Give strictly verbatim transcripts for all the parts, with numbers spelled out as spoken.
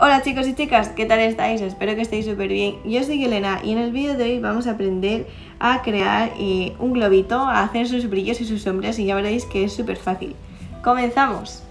Hola chicos y chicas, ¿qué tal estáis? Espero que estéis súper bien. Yo soy Elena y en el vídeo de hoy vamos a aprender a crear eh, un globito, a hacer sus brillos y sus sombras y ya veréis que es súper fácil. ¡Comenzamos!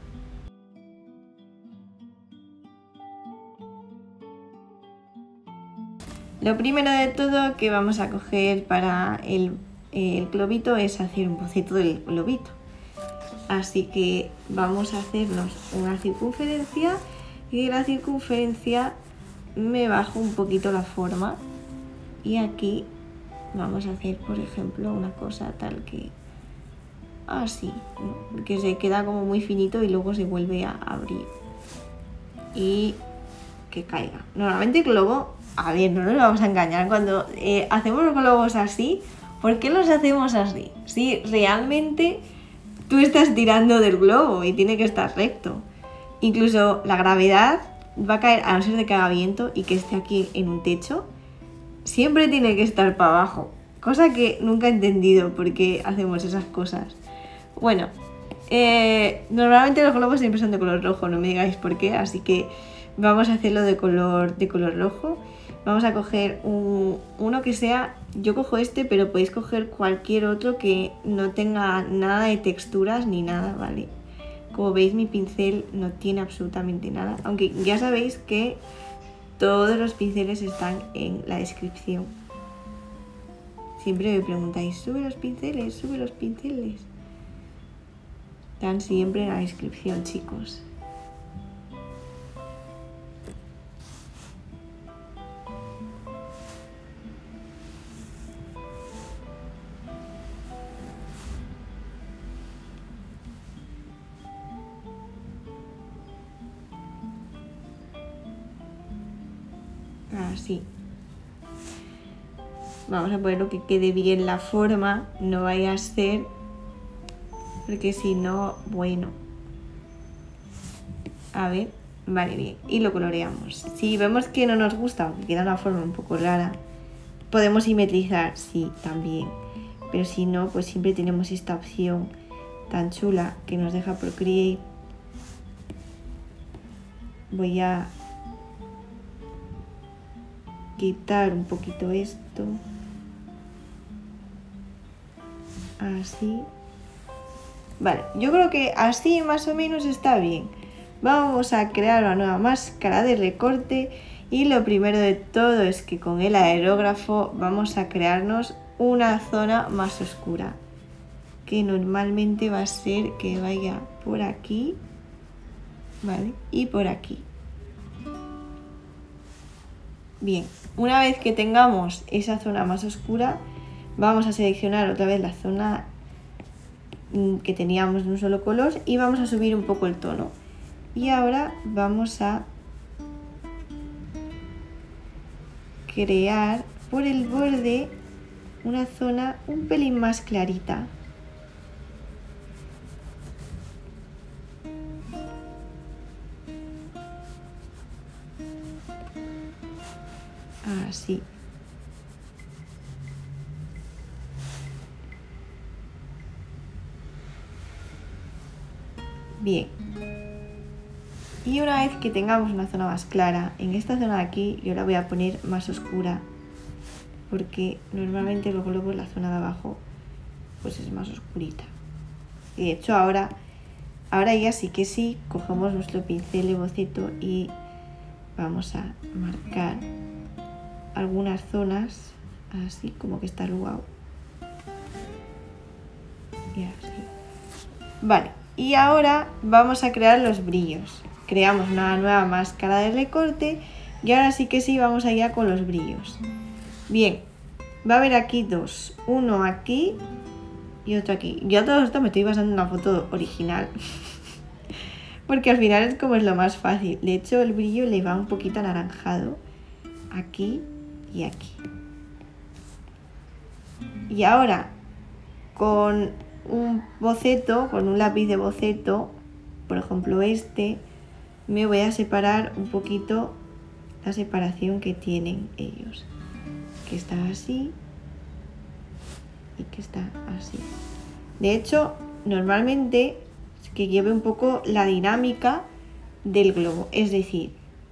Lo primero de todo que vamos a coger para el, el globito es hacer un boceto del globito. Así que vamos a hacernos una circunferencia y de la circunferencia me bajo un poquito la forma y aquí vamos a hacer, por ejemplo, una cosa tal que así, ¿no? Que se queda como muy finito y luego se vuelve a abrir y que caiga. Normalmente el globo, a ver, no nos vamos a engañar, cuando eh, hacemos los globos así, ¿por qué los hacemos así? Si realmente tú estás tirando del globo y tiene que estar recto. Incluso la gravedad va a caer, a no ser de que haga viento y que esté aquí en un techo, siempre tiene que estar para abajo. Cosa que nunca he entendido por qué hacemos esas cosas. Bueno, eh, normalmente los globos siempre son de color rojo, no me digáis por qué, así que vamos a hacerlo de color, de color rojo. Vamos a coger un, uno que sea, yo cojo este, pero podéis coger cualquier otro que no tenga nada de texturas ni nada, ¿vale? Como veis, mi pincel no tiene absolutamente nada, aunque ya sabéis que todos los pinceles están en la descripción. Siempre me preguntáis, ¿sube los pinceles? ¿Sube los pinceles? Están siempre en la descripción, chicos. Así. Vamos a ponerlo que quede bien la forma, no vaya a ser, porque si no, bueno. A ver, vale, bien. Y lo coloreamos. Si vemos que no nos gusta o que queda una forma un poco rara, podemos simetrizar, sí, también. Pero si no, pues siempre tenemos esta opción tan chula que nos deja Procreate. Voy a quitar un poquito esto, así. Vale, yo creo que así más o menos está bien. Vamos a crear una nueva máscara de recorte y lo primero de todo es que con el aerógrafo vamos a crearnos una zona más oscura, que normalmente va a ser que vaya por aquí, ¿vale? Y por aquí. Bien, una vez que tengamos esa zona más oscura, vamos a seleccionar otra vez la zona que teníamos de un solo color y vamos a subir un poco el tono. Y ahora vamos a crear por el borde una zona un pelín más clarita. Así. Bien. Y una vez que tengamos una zona más clara, en esta zona de aquí yo la voy a poner más oscura, porque normalmente los globos, la zona de abajo, pues es más oscurita. Y de hecho ahora, ahora ya sí que sí, cogemos nuestro pincel de boceto y vamos a marcar algunas zonas así como que está luego y así. Vale, y ahora vamos a crear los brillos. Creamos una nueva máscara de recorte y ahora sí que sí vamos allá con los brillos. Bien, va a haber aquí dos, uno aquí y otro aquí. Yo a todo esto me estoy basando en una foto original porque al final es como es lo más fácil. De hecho el brillo le va un poquito anaranjado aquí y aquí. Y ahora con un boceto, con un lápiz de boceto, por ejemplo este, me voy a separar un poquito la separación que tienen ellos, que está así y que está así. De hecho, normalmente es que lleve un poco la dinámica del globo, es decir,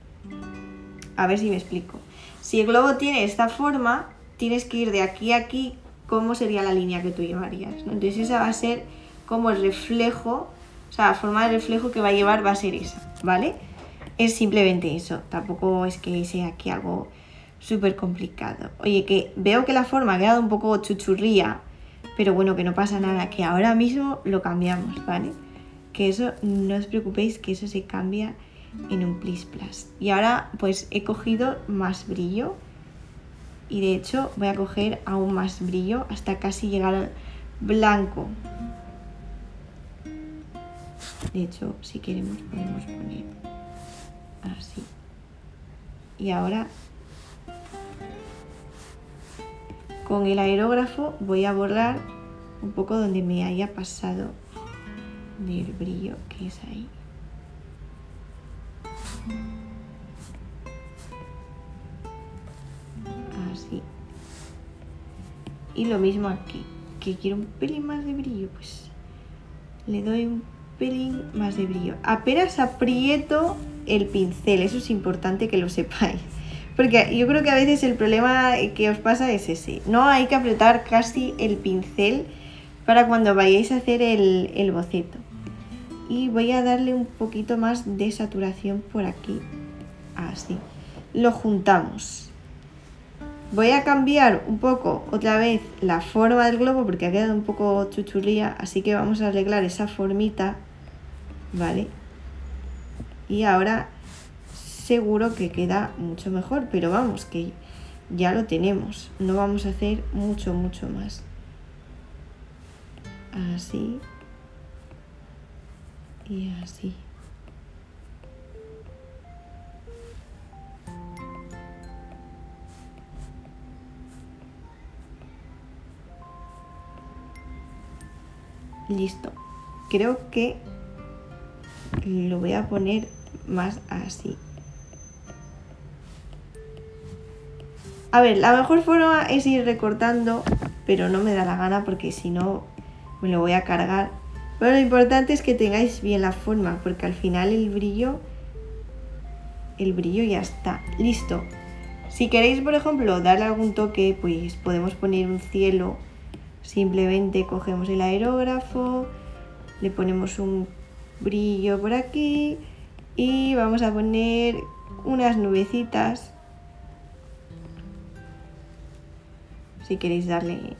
A ver si me explico. Si el globo tiene esta forma, tienes que ir de aquí a aquí, ¿cómo sería la línea que tú llevarías, ¿no? Entonces esa va a ser como el reflejo, o sea, la forma de reflejo que va a llevar va a ser esa, ¿vale? Es simplemente eso, tampoco es que sea aquí algo súper complicado. Oye, que veo que la forma ha quedado un poco chuchurría, pero bueno, que no pasa nada, que ahora mismo lo cambiamos, ¿vale? Que eso, no os preocupéis, que eso se cambia en un plis plas. Y ahora pues he cogido más brillo y de hecho voy a coger aún más brillo hasta casi llegar al blanco. De hecho, si queremos podemos poner así. Y ahora con el aerógrafo voy a borrar un poco donde me haya pasado del brillo que es ahí. Así. Y lo mismo aquí, que quiero un pelín más de brillo, pues le doy un pelín más de brillo. Apenas aprieto el pincel, eso es importante que lo sepáis. Porque yo creo que a veces el problema que os pasa es ese. No hay que apretar casi el pincel para cuando vayáis a hacer el, el boceto. Y voy a darle un poquito más de saturación por aquí. Así. Lo juntamos. Voy a cambiar un poco otra vez la forma del globo porque ha quedado un poco chuchurría. Así que vamos a arreglar esa formita. ¿Vale? Y ahora seguro que queda mucho mejor. Pero vamos, que ya lo tenemos. No vamos a hacer mucho, mucho más. Así. Y así. Listo. Creo que lo voy a poner más así. A ver, la mejor forma es ir recortando, pero no me da la gana porque si no me lo voy a cargar. Pero lo importante es que tengáis bien la forma, porque al final el brillo, el brillo ya está. Listo. Si queréis, por ejemplo, darle algún toque, pues podemos poner un cielo. Simplemente cogemos el aerógrafo, le ponemos un brillo por aquí y vamos a poner unas nubecitas. Si queréis darle...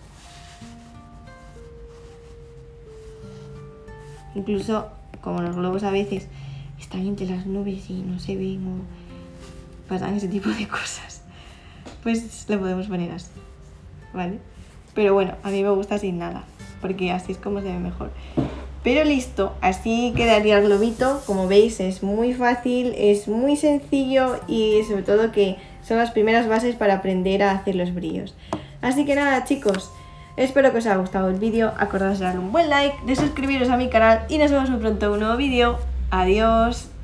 Incluso, como los globos a veces están entre las nubes y no se ven o pasan ese tipo de cosas, pues lo podemos poner así, ¿vale? Pero bueno, a mí me gusta sin nada, porque así es como se ve mejor. Pero listo, así quedaría el globito. Como veis, es muy fácil, es muy sencillo y sobre todo que son las primeras bases para aprender a hacer los brillos. Así que nada, chicos, espero que os haya gustado el vídeo. Acordaos de darle un buen like, de suscribiros a mi canal y nos vemos muy pronto en un nuevo vídeo. Adiós.